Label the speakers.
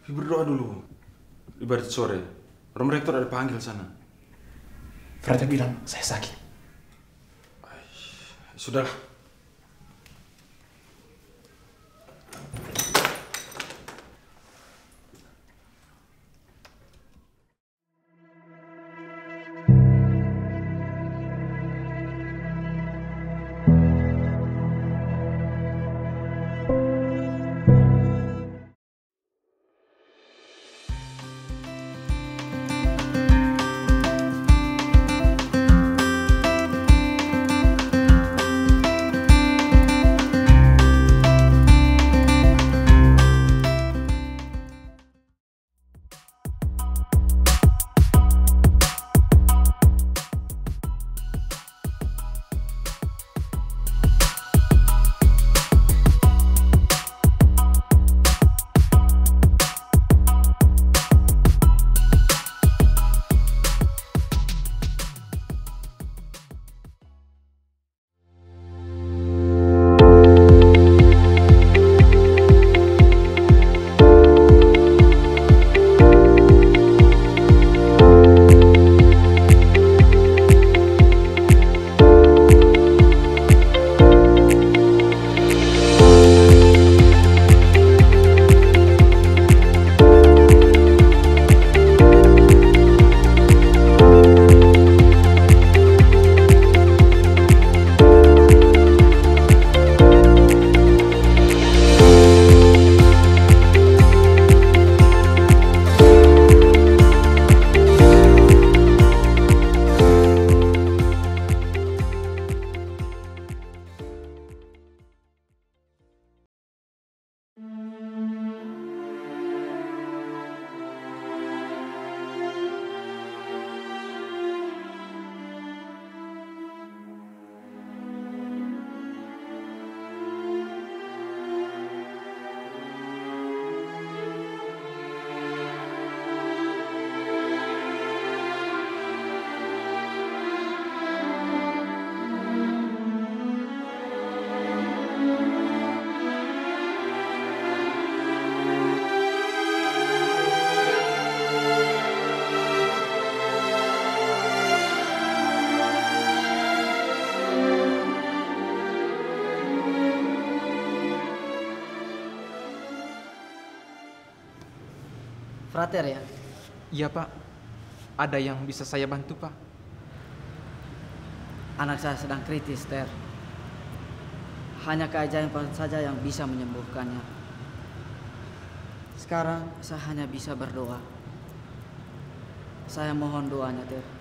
Speaker 1: Berdoa dulu. Ibarat sore. Rom rektor ada panggil sana.
Speaker 2: Frater bilang saya sakit.
Speaker 1: Sudahlah.
Speaker 3: Frater ya?
Speaker 2: Iya Pak, ada yang bisa saya bantu Pak?
Speaker 3: Anak saya sedang kritis, Ter. Hanya keajaiban saja yang bisa menyembuhkannya. Sekarang saya hanya bisa berdoa. Saya mohon doanya, Ter.